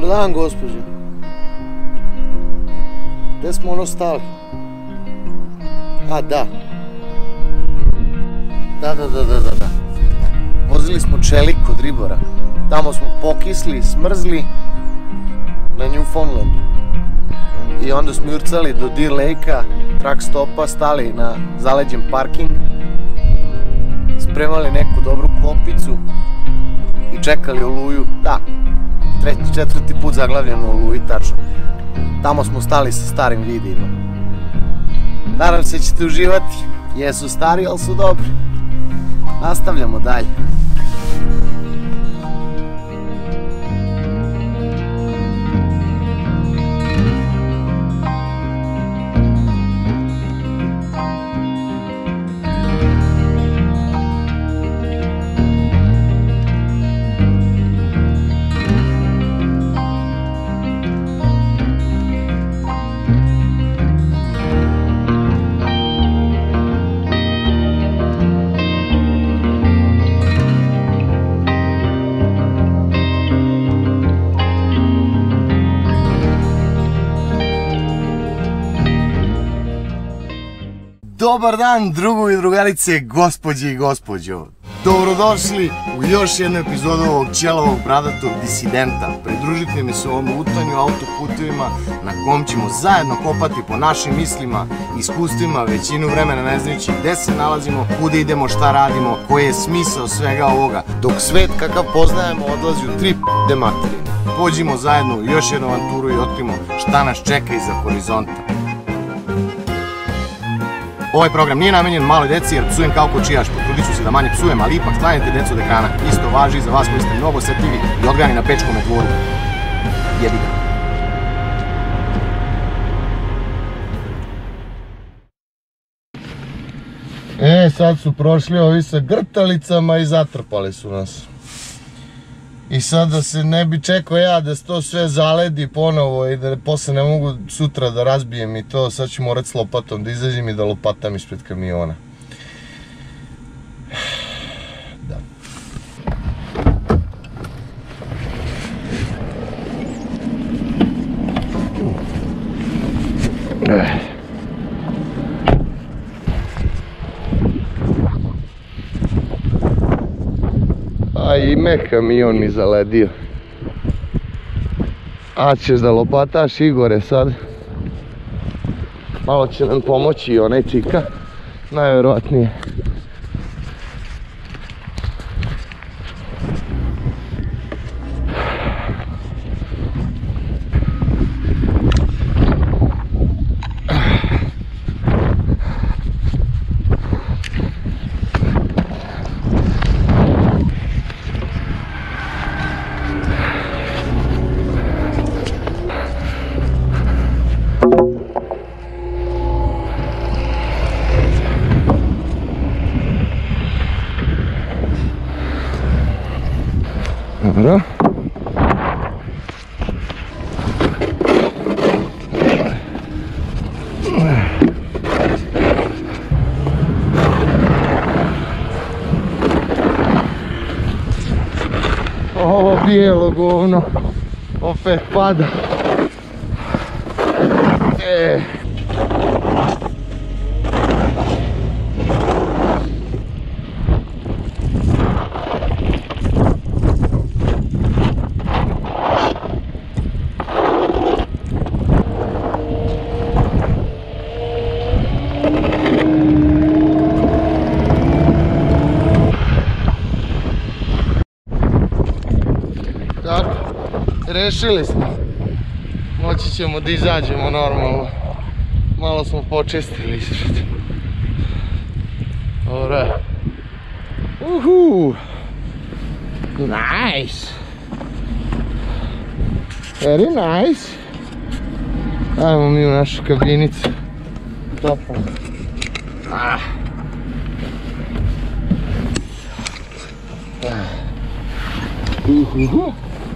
dan, gospođo. Gde smo ono stali? A, da. Da. Vozili smo čelik kod ribara. Tamo smo pokisli, smrzli na Newfoundlandu. I onda smo jurcali do Deer Lake-a, truck stopa, stali na zaleđen parking, spremali neku dobru klopicu i čekali Oluju. Da, četvrti put zaglavljeno u Oluji, tačno. Tamo smo stali sa starim vidima. Nadam se ćete uživati. Jesu stari, ali su dobri. Nastavljamo dalje. Dobar dan, drugovi i drugarice, gospođe i gospođo. Dobrodošli u još jednu epizodu ovog ćelavog bradatog disidenta. Pridružite mi se ovom lutanju autoputevima na kom ćemo zajedno kopati po našim mislima, iskustvima, većinu vremena ne znajući gde se nalazimo, kude idemo, šta radimo, koji je smisao svega ovoga. Dok svet kakav poznajemo odlazi u tri p***de materine. Pođimo zajedno u još jednu avanturu i otkrimo šta nas čeka iza horizonta. Ovaj program nije namenjen maloj deci jer psujem kao kočijaš, potrudit ću se da manje psujem, ali ipak sklanjajte decu od ekrana. Isto važi i za vas koji ste mnogo osjetljivi i odgajani na pečkome dvoru. Jebi ga. Sad su prošli ovi sa grtalicama i zatrpali su nas. I sad da se ne bi čekao ja da se to sve zaledi ponovo i da posle ne mogu sutra da razbijem i to, sad ću morat s lopatom da izađem i da lopatam ispred kamiona. Da. A i me kamion mi zaledio. A ćeš da lopataš, Igore, sad? Malo će nam pomoći i onaj čika, najvjerojatnije. Dobro. Ovo bijelo govno opet pada. Rešili smo. Moći ćemo da izađemo normalno. Malo smo počistili ispred. Dobro. Uhu. Nice. Very nice. Ajmo mi u našu kabinicu. Toplo. Uhu.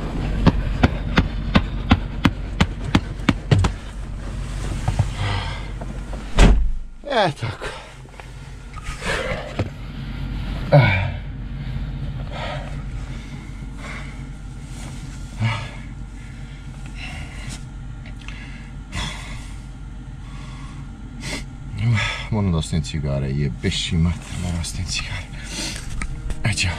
Tako. da ostavim cigare, jebeš i mater, moram ostavim cigare. Ajde.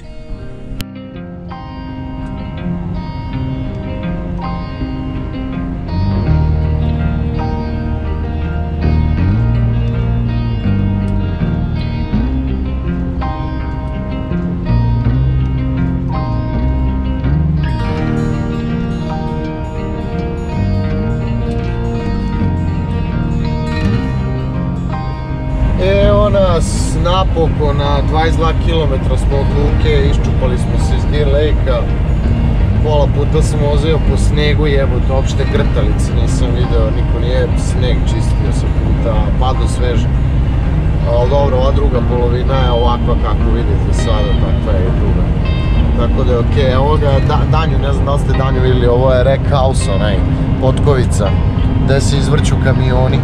Evo nas napokon, na 22 km smo od luke, iščupali smo se iz Deer Lake-a. Pola puta sam vozio po snegu, jebote, uopšte grtalice nisam video, niko nije sneg čistio sa puta, pado sveže. Ali dobro, ova druga polovina je ovakva kako vidite sada, takva je i druga. Tako da je okej, evo ga Danju, ne znam da li ste Danju vidjeli, ovo je Wreck House, onaj, Potkovica, gde se izvrću kamioni.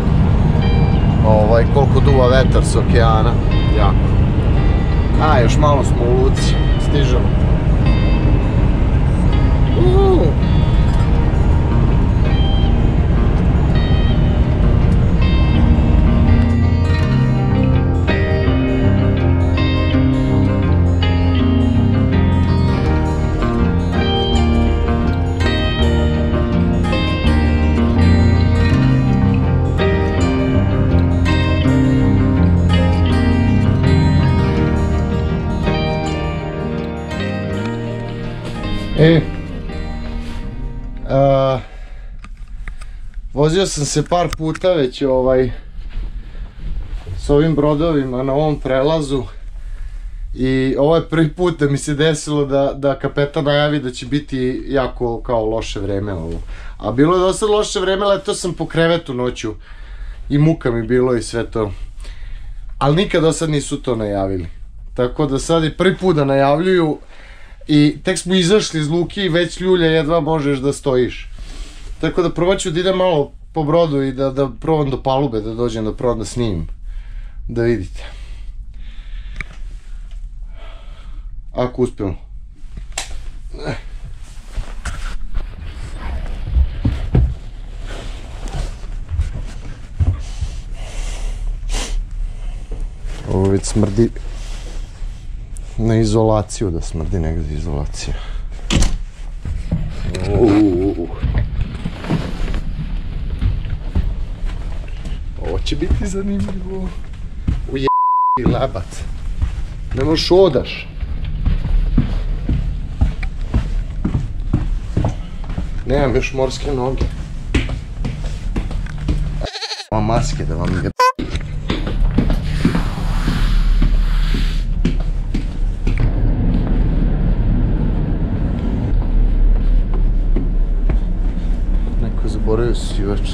Koliko duva vetar s okeana, jako. A, još malo smo u luci, stižemo. Vozio sam se par puta već s ovim brodovima na ovom prelazu i ovo je prvi put da mi se desilo da kapetan najavi da će biti jako kao loše vreme ovo. A bilo je dosta loše vreme, letao sam po krevetu noću i muka mi bilo i sve to. Ali nikad do sad nisu to najavili. Tako da sad je prvi put da najavljuju. I tek smo izašli iz luke i već ljulja jedva možeš da stojiš. Tako da prvo ću da idem malo po brodu i da probam do palube, da dođem da probam da snimim. Da vidite. Ako uspemo. Ovo već smrdi na izolaciju, da smrdi negdje izolacija. Ovo će biti zanimljivo. Ujebani lebat. Ne možeš odaš. Nemam još morske noge. Ova maske da vam je... Zaboravio si već.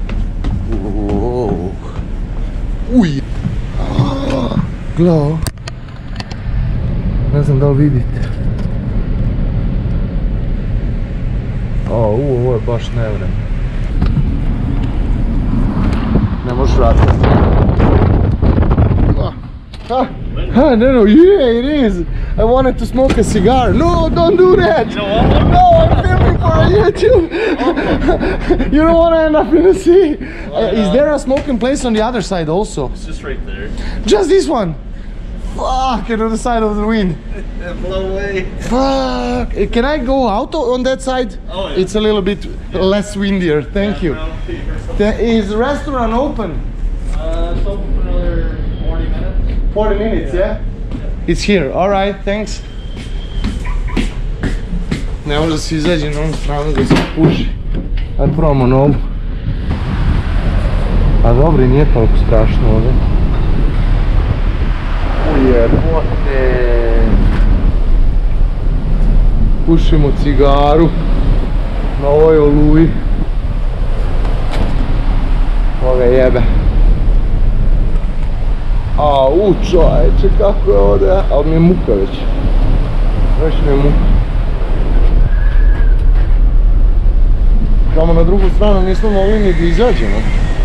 Uj! Glavo. Ne znam da li vidite. Ovo je baš nevreme. Ne možeš vratiti. No, yeah, it is. I wanted to smoke a cigar. No, don't do that. You don't want one? No, I'm filming for YouTube. You don't want to end up in the sea. Is there a smoking place on the other side also? It's just right there. Just this one? Fuck, on the side of the wind. Blow away. Fuck. Can I go out on that side? Oh, yeah. It's a little bit less windier. Thank you. Is the restaurant open? It's open for another 40 minutes. 40 minutes, yeah? It's here, alright, thanks. Ne može da se izađe na ovom stranu da se puši. Ajde probamo na ovu. A dobro, i nije toliko strašno ovdje. Ujebote. Pušimo cigaru na ovoj oluji. Ovo ga jebe. Au, čovječe, kako je ovdje, ali mi je muka već. Već mi je muka. Tamo na drugu stranu nismo mogli ni da izađemo.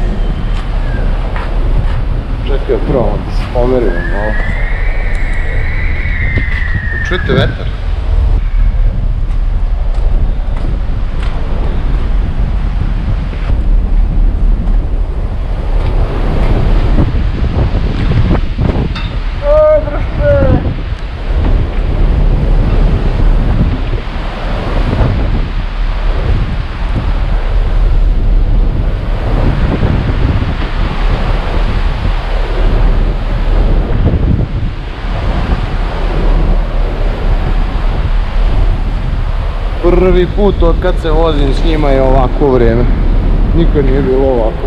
Čekaj, probamo da se pomerimo malo. Čujete vetar? Prvi put od kad se vozim s njima je ovako vrijeme. Nikad nije bilo ovako.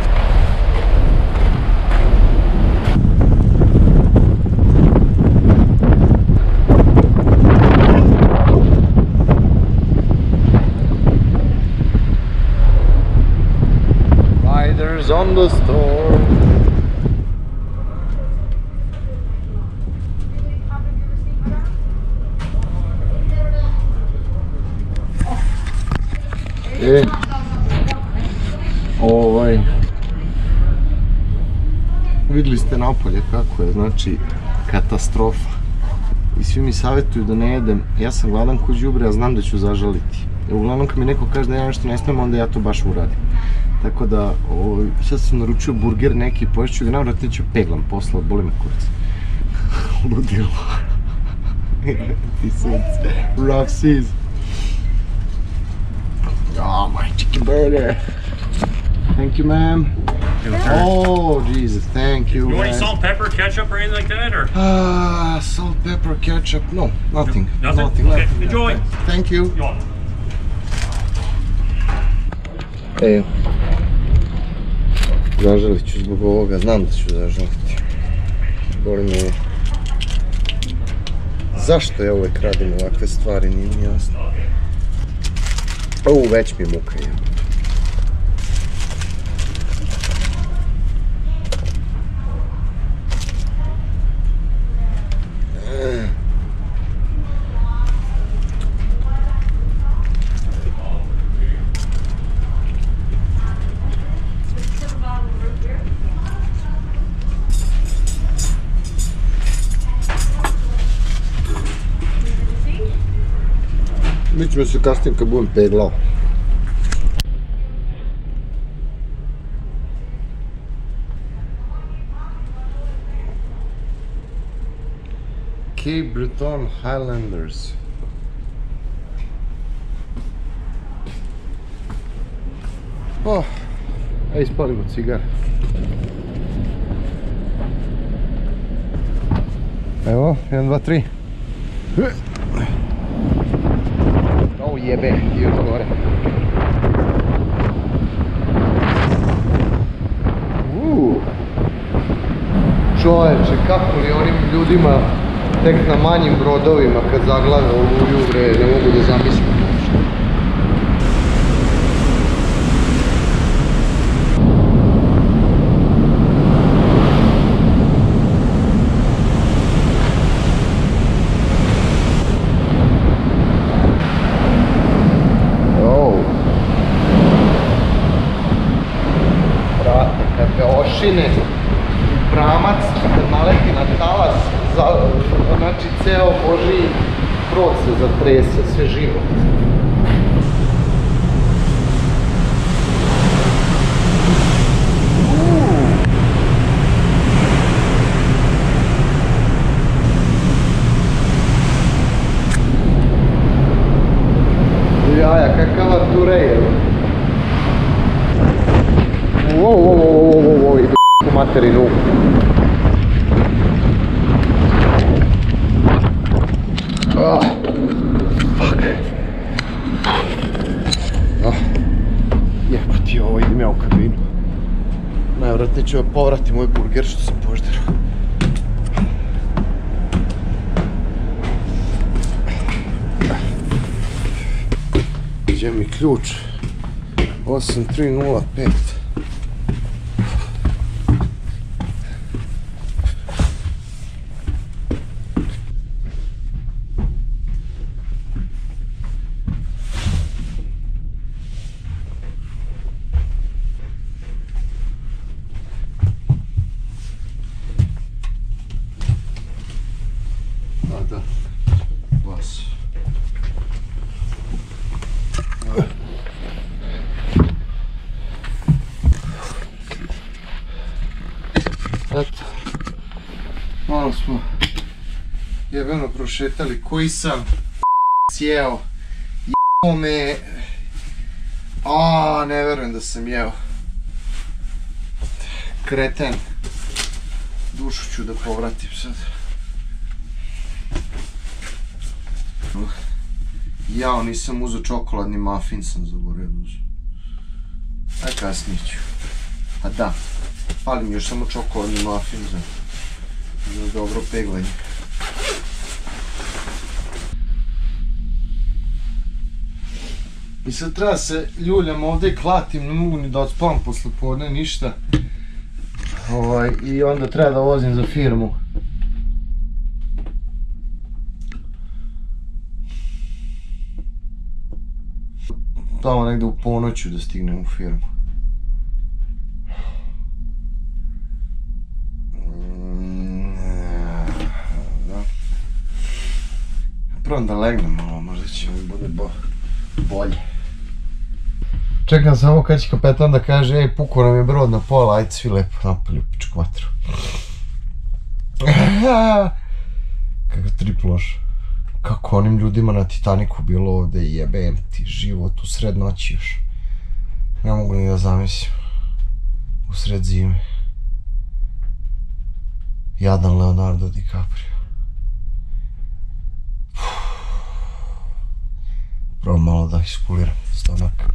Riders on the storm. Vidjeli ste napolje kako je, znači katastrofa. I svi mi savjetuju da ne jedem, ja sam gladan ko đubre, a znam da ću zažaliti. Uglavnom kad mi neko kaže da ja nešto ne smijem, onda ja to baš uradim. Tako da, sad sam naručio burger neki, poješću ga navrat, neću peglam posla, boli me kurac. Ludilo. Ti sunce. Rough seas. Oh, my chicken burger. Thank you, ma'am. Oh, Jesus, thank you. You want any salt, pepper, ketchup, or anything like that, or? Salt, pepper, ketchup. No, nothing. Nothing? Okay, enjoy. Thank you. You're welcome. Zažalit ću zbog ovoga, znam da ću zažaliti. Boli me. Zašto ja uvijek radim ovakve stvari, nije mi jasno. Već mi muka je. Mi ćemo se kasnije kad budem peglao. Cape Breton Highlanders. Ajde ispalimo cigar. Evo, 1, 2, 3. Jebe, i još gore. Čovječe, kako li onim ljudima tek na manjim brodovima kad zaglave ovu jubre, ne mogu da zamislim uopšte. Pramac, kad naleti na talas, znači ceo Božji brod se zatrese, sve živo. Jaja, kakava tureja. Idu u materinu. Fuck. Jebati, ovo idem ja u kabinu. Najvratnije ću povrati moj burger što sam požderao. Gdje mi ključ? 8305. Eto, malo smo jebeno prošetali, koji sam sjeo, jeo me, ne verujem da sam jeo, kreten, dušu ću da povratim sad. Jao, nisam uzeo čokoladni muffin, sam zaboravio da uzeo. Aj kasnije ću. A da, fali mi još samo čokoladni muffin za dobro peglanje. I sad treba se ljuljam ovdje i klatim, ne mogu ni da odspavam posle podne, ništa. I onda treba da vozim za firmu. Tamo negdje u ponoću da stignem u firmu. Prvo da legnem malo, možda će mi bude bolje. Čekam samo kad će kapetan da kaže, ej, puko nam je brod na pola, ajde svi lepo napolju u pičku vatru. Kako trip loš. Kako onim ljudima na Titaniku bilo ovde, jebem ti život u sred noći još. Ne mogu ni da zamislim. U sred zime. Jadan Leonardo DiCaprio. Prvo malo da ispuliram stomak.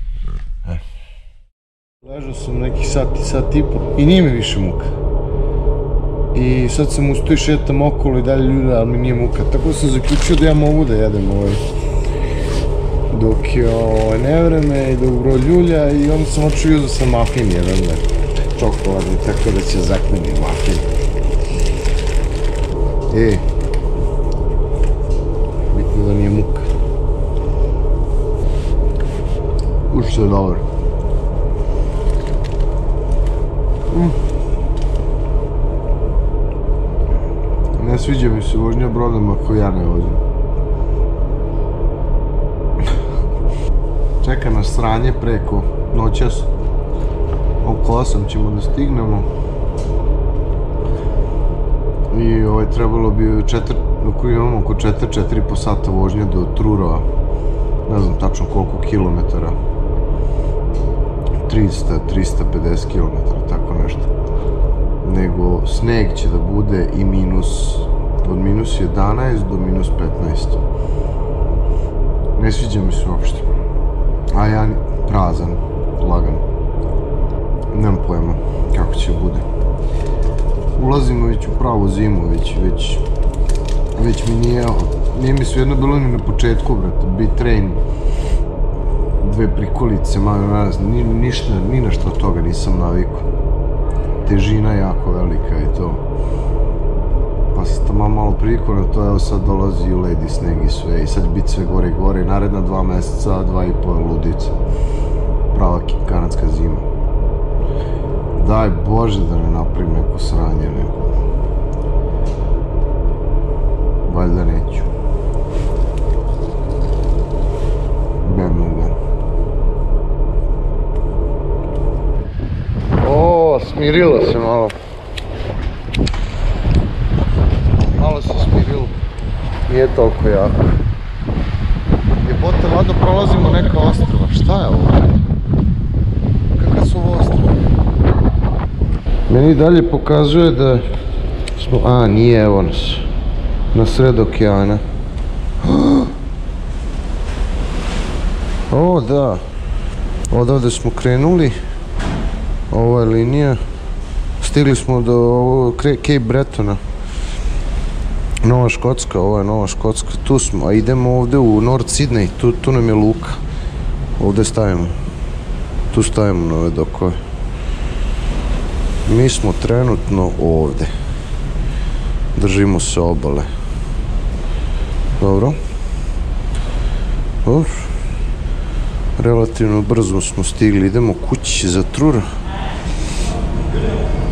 Ležao sam nekih sat i po i nije mi više muka. I sad sam ustao i šetam okolo i dalje ljulja, ali mi nije muka. Tako sam zaključio da ja mogu da jedem dok je nevreme i dok brod ljulja, i onda sam očeo i uzao sam muffin jedan čokoladni, tako da će zakneni muffin. Bitno da nije muka. Što je dobro. Ne sviđa mi se vožnja brodom ako ja ne vozim. Čeka nas sranje preko noćas. Oko 8 ćemo da stignemo. I trebalo bi imamo oko 4,5 sata vožnje do Trurova. Ne znam tačno koliko kilometara. 350 kilometara, tako nešto. Nego sneg će da bude i od minus 11 do minus 15. Ne sviđa mi se uopšte. A ja prazan, lagan. Nemam pojma kako će bude. Ulazimo već u pravu zimu, već mi nije mi svejedno bilo ni na početku, brate, B-Train, 2 prikolice, ni na što od toga nisam navikao. Težina jako velika i to. Pa sam tamo malo privikao na to, evo sad dolazi u ledi sneg i sve, i sad će biti sve gore i gore, i naredna 2 meseca, 2,5 ludica. Prava kanadska zima. Daj Bože da ne napravim neko sranje, neko. Valjda neću. Smirilo se malo. Malo se smirilo. Nije toliko jako. Jebote, ladno prolazimo neka ostrva. Šta je ovo? Kakva su ovo ostrva? Meni dalje pokazuje da smo... nije, evo nas. Na sred okeana. O, da. Odavde smo krenuli. Ovo je linija. Stigli smo do Cape Bretona. Nova Škotska, ovo je Nova Škotska. Tu smo, a idemo ovde u North Sydney. Tu nam je luka. Ovde stavimo. Tu stavimo na ove dokove. Mi smo trenutno ovde. Držimo se obale. Dobro. Relativno brzo smo stigli. Idemo kući za Trur.